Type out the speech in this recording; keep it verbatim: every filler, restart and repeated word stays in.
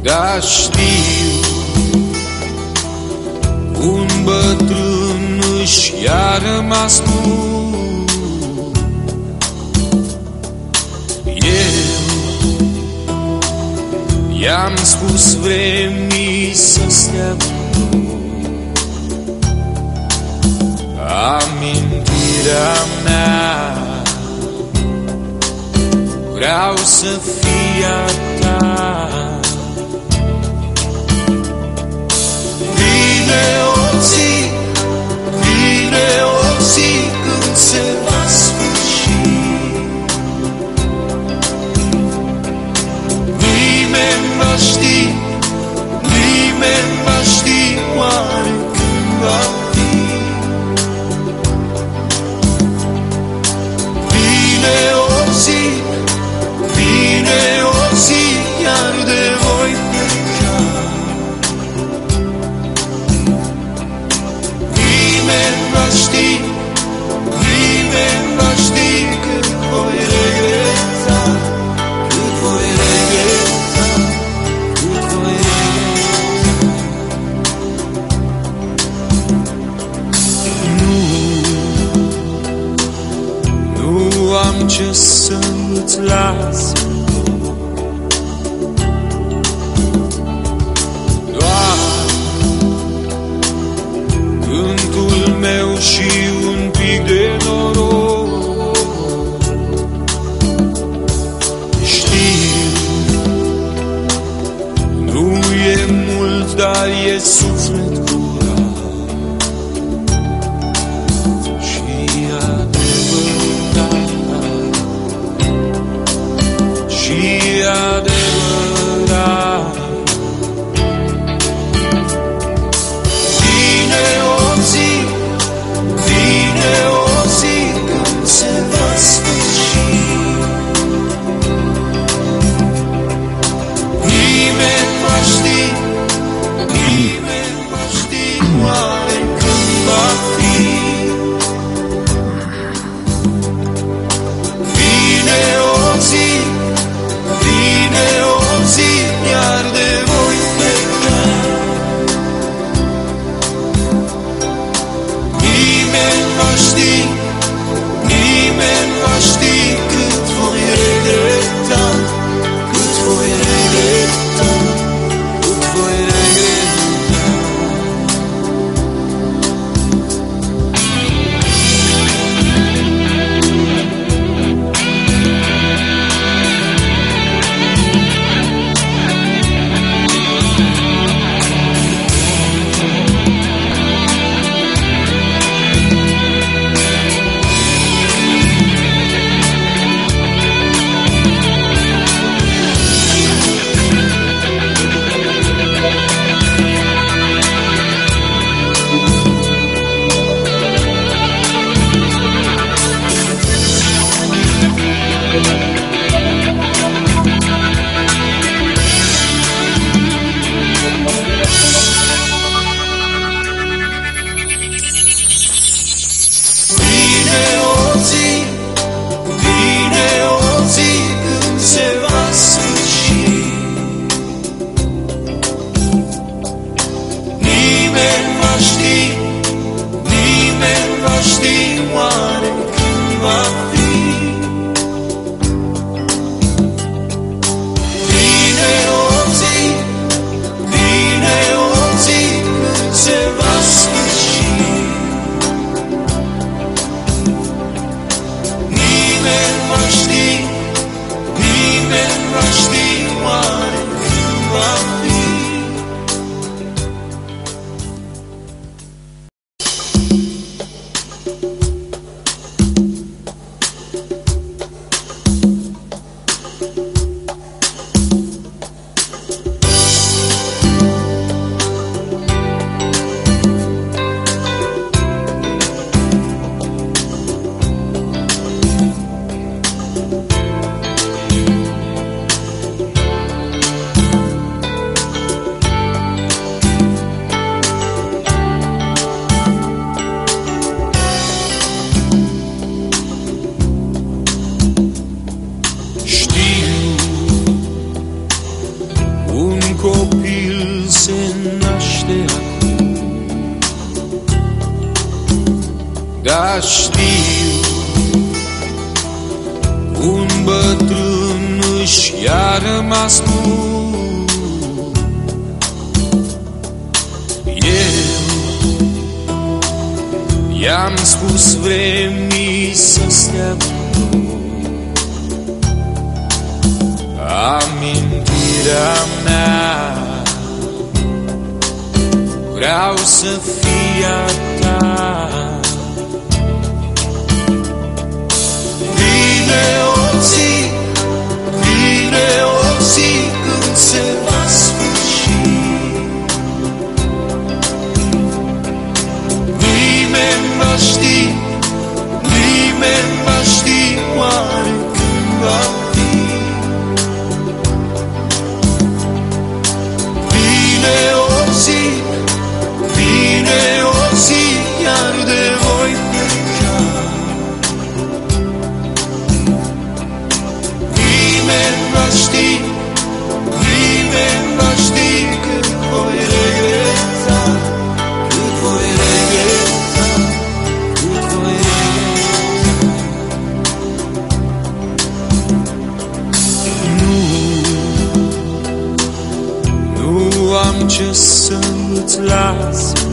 Dar știu, un bătrân își i-a rămas mult. Eu i-am spus vremii să stea cu amintirea mea. Vreau să fie a ta. Vine o zi, vine o zi când se va sfârși. Nimeni va ști, nimeni va ști oare când va fi. Vine o zi, vine o zi, iar de voi pleca. Nimeni va ști, nimeni va ști cât voi regreta, cât voi regreta, cât voi regreta. Nu, nu am ce să îți las, doar gândul meu și un pic de noroc. Știu, nu e mult, dar e suflet curat și adevărat, și adevărat. Vine o zi, vine o zi când se va sfârși. Nimeni va ști, nimeni va copil se naște acum, dar știu, un bătrân își i-a rămas bun. Eu i-am spus vremii să stea cu amintirea mea, vreau să fie a ta. Vine o zi, vine o zi când se va sfârși, nimeni va ști, nimeni va ști oare când va fi. Vine o zi, vine o zi, iar de voi pleca. Nimeni va ști, nimeni va ști cât voi regreta, cât voi regreta, cât voi regreta. Nu, nu am ce să îți las.